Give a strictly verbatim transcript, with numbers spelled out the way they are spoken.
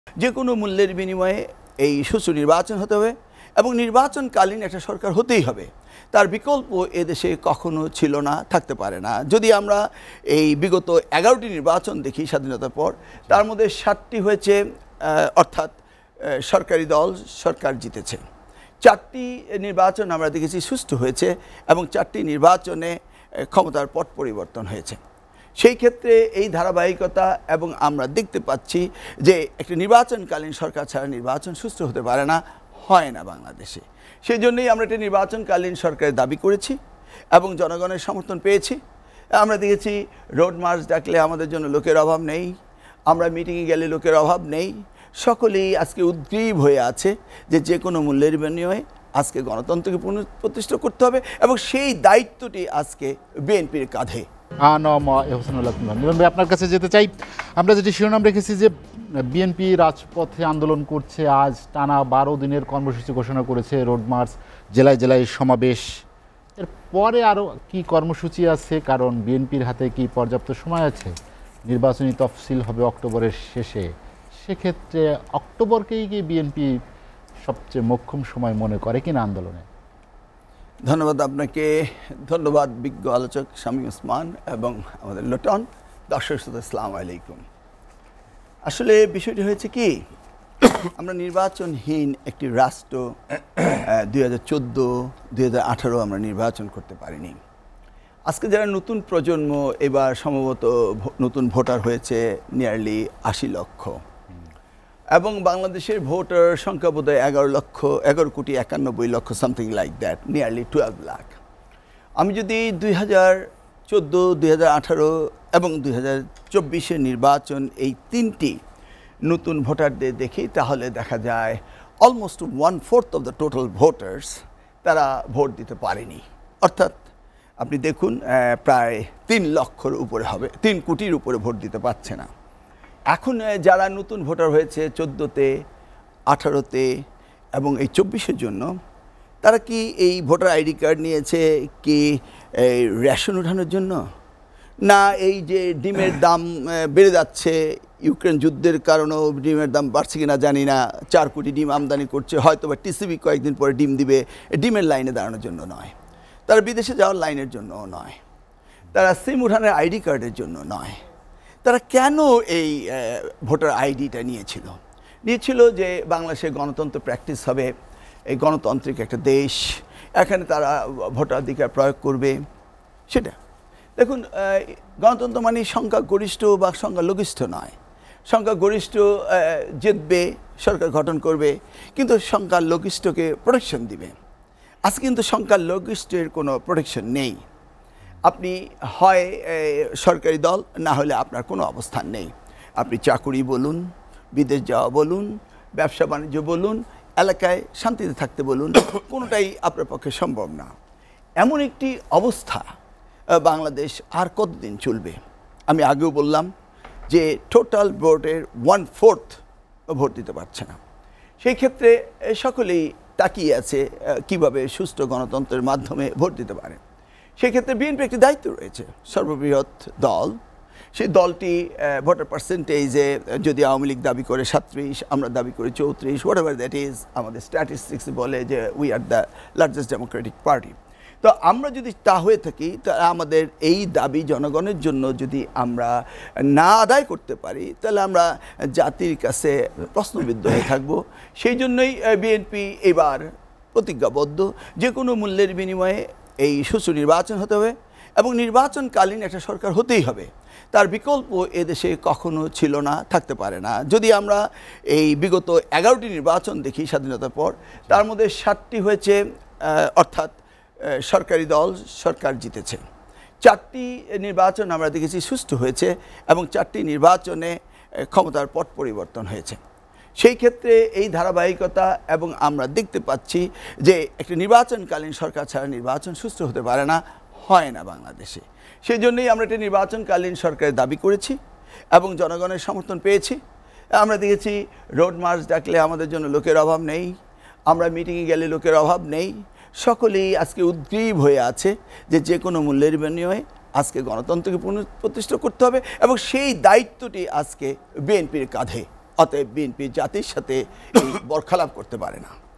যে কোনো মূল্যের বিনিময়ে এই সুষ্ঠু নির্বাচন হতে হবে এবং নির্বাচনকালীন একটা সরকার হতেই হবে। তার বিকল্প এদেশে কখনো ছিল না, থাকতে পারে না। যদি আমরা এই বিগত এগারোটি নির্বাচন দেখি স্বাধীনতার পর, তার মধ্যে সাতটি হয়েছে অর্থাৎ সরকারি দল সরকার জিতেছে। চারটি নির্বাচন আমরা দেখেছি সুষ্ঠু হয়েছে এবং চারটি নির্বাচনে ক্ষমতার পট পরিবর্তন হয়েছে। সেই ক্ষেত্রে এই ধারাবাহিকতা এবং আমরা দেখতে পাচ্ছি যে একটা নির্বাচনকালীন সরকার ছাড়া নির্বাচন সুষ্ঠু হতে পারে না, হয় না বাংলাদেশে। সেই জন্যই আমরা একটা নির্বাচনকালীন সরকারের দাবি করেছি এবং জনগণের সমর্থন পেয়েছি। আমরা দেখেছি রোড মার্চ ডাকলে আমাদের জন্য লোকের অভাব নেই, আমরা মিটিংয়ে গেলে লোকের অভাব নেই। সকলেই আজকে উদ্গ্রীব হয়ে আছে যে যে কোনো মূল্যের বিনিময়ে আজকে গণতন্ত্রকে পুনঃপ্রতিষ্ঠা করতে হবে এবং সেই দায়িত্বটি আজকে বিএনপির কাঁধে। আপনার কাছে যেতে চাই, আমরা যেটি শিরোনাম রেখেছি যে বিএনপি রাজপথে আন্দোলন করছে, আজ টানা বারো দিনের কর্মসূচি ঘোষণা করেছে, রোড মার্চ, জেলায় জেলায় সমাবেশ। এর পরে আরও কি কর্মসূচি আছে? কারণ বিএনপির হাতে কি পর্যাপ্ত সময় আছে? নির্বাচনী তফসিল হবে অক্টোবরের শেষে, সেক্ষেত্রে অক্টোবরকেই কি বিএনপি সবচেয়ে মোক্ষম সময় মনে করে কিনা আন্দোলনে? ধন্যবাদ আপনাকে, ধন্যবাদ বিজ্ঞ আলোচক শামীম ওসমান এবং আমাদের লোটন। দর্শক শ্রোতা, আসসালামু আলাইকুম। আসলে বিষয়টি হয়েছে কি, আমরা নির্বাচনহীন একটি রাষ্ট্র দুই হাজার চোদ্দো দুই হাজার আঠারো আমরা নির্বাচন করতে পারিনি। আজকে যারা নতুন প্রজন্ম, এবার সম্ভবত নতুন ভোটার হয়েছে নিয়ারলি আশি লক্ষ এবং বাংলাদেশের ভোটার সংখ্যা বোধহয় এগারো লক্ষ এগারো কোটি একানব্বই লক্ষ, something like that, nearly twelve lakh. আমি যদি দুই হাজার চোদ্দো দুই হাজার আঠারো এবং দুই হাজার চব্বিশের নির্বাচন এই তিনটি নতুন ভোটারদের দেখি, তাহলে দেখা যায় almost one fourth of the total voters তারা ভোট দিতে পারেনি। অর্থাৎ আপনি দেখুন, প্রায় তিন লক্ষর উপরে হবে, তিন কোটির উপরে ভোট দিতে পারছে না। এখন যারা নতুন ভোটার হয়েছে চোদ্দোতে, আঠারোতে এবং এই চব্বিশের জন্য, তারা কি এই ভোটার আইডি কার্ড নিয়েছে কি এই রেশন উঠানোর জন্য, না এই যে ডিমের দাম বেড়ে যাচ্ছে, ইউক্রেন যুদ্ধের কারণেও ডিমের দাম বাড়ছে কিনা জানি না, চার কোটি ডিম আমদানি করছে, হয়তো বা টিসিবি কয়েকদিন পরে ডিম দিবে, ডিমের লাইনে দাঁড়ানোর জন্য নয়, তারা বিদেশে যাওয়ার লাইনের জন্যও নয়, তারা সিম উঠানের আইডি কার্ডের জন্য নয়। তারা কেন এই ভোটার আইডিটা নিয়েছিল? নিয়েছিল যে বাংলাদেশে গণতন্ত্র প্র্যাকটিস হবে, এই গণতান্ত্রিক একটা দেশ, এখানে তারা ভোটাধিকার প্রয়োগ করবে। সেটা দেখুন, গণতন্ত্র মানে সংখ্যাগরিষ্ঠ বা সংখ্যালঘিষ্ঠ নয়। সংখ্যাগরিষ্ঠ জিতবে, সরকার গঠন করবে, কিন্তু সংখ্যালঘিষ্ঠকে প্রোটেকশন দিবে। আজকে কিন্তু সংখ্যালঘিষ্ঠের কোনো প্রোটেকশন নেই। আপনি হয় সরকারি দল, না হলে আপনার কোনো অবস্থান নেই। আপনি চাকুরি বলুন, বিদেশ যাওয়া বলুন, ব্যবসা বাণিজ্য বলুন, এলাকায় শান্তিতে থাকতে বলুন, কোনোটাই আপনার পক্ষে সম্ভব না। এমন একটি অবস্থা বাংলাদেশ আর কতদিন চলবে? আমি আগেও বললাম যে টোটাল ভোটের ওয়ান ফোর্থ ভোট দিতে পারছে না। সেই ক্ষেত্রে সকলেই তাকিয়ে আছে কিভাবে সুষ্ঠু গণতন্ত্রের মাধ্যমে ভোট দিতে পারে। সেক্ষেত্রে বিএনপি একটি দায়িত্ব রয়েছে, সর্ববৃহৎ দল। সেই দলটি ভোটার পার্সেন্টেজে যদি আওয়ামী লীগ দাবি করে সাতত্রিশ, আমরা দাবি করি চৌত্রিশ, হোয়াট এভার দ্যাট ইজ, আমাদের স্ট্যাটিস্টিক্স বলে যে we are the largest democratic party. তো আমরা যদি তা হয়ে থাকি, তা আমাদের এই দাবি জনগণের জন্য যদি আমরা না আদায় করতে পারি, তাহলে আমরা জাতির কাছে প্রশ্নবিদ্ধ হয়ে থাকব। সেই জন্যই বিএনপি এবার প্রতিজ্ঞাবদ্ধ, যে কোনো মূল্যের বিনিময়ে এই সুষ্ঠু নির্বাচন হতে হবে এবং নির্বাচনকালীন একটা সরকার হতেই হবে। তার বিকল্প এদেশে কখনো ছিল না, থাকতে পারে না। যদি আমরা এই বিগত এগারোটি নির্বাচন দেখি স্বাধীনতার পর, তার মধ্যে সাতটি হয়েছে অর্থাৎ সরকারি দল সরকার জিতেছে। চারটি নির্বাচন আমরা দেখেছি সুষ্ঠু হয়েছে এবং চারটি নির্বাচনে ক্ষমতার পট পরিবর্তন হয়েছে। সেই ক্ষেত্রে এই ধারাবাহিকতা এবং আমরা দেখতে পাচ্ছি যে একটা নির্বাচনকালীন সরকার ছাড়া নির্বাচন সুষ্ঠু হতে পারে না, হয় না বাংলাদেশে। সেই জন্যই আমরা একটা নির্বাচনকালীন সরকারের দাবি করেছি এবং জনগণের সমর্থন পেয়েছি। আমরা দেখেছি রোড মার্চ ডাকলে আমাদের জন্য লোকের অভাব নেই, আমরা মিটিংয়ে গেলে লোকের অভাব নেই। সকলেই আজকে উদ্গ্রীব হয়ে আছে যে যে কোনো মূল্যের বিনিময়ে আজকে গণতন্ত্রকে পুনঃপ্রতিষ্ঠা করতে হবে এবং সেই দায়িত্বটি আজকে বিএনপির কাঁধে। অতএব বিএনপি জাতির সাথে এই বরখালাপ করতে পারে না।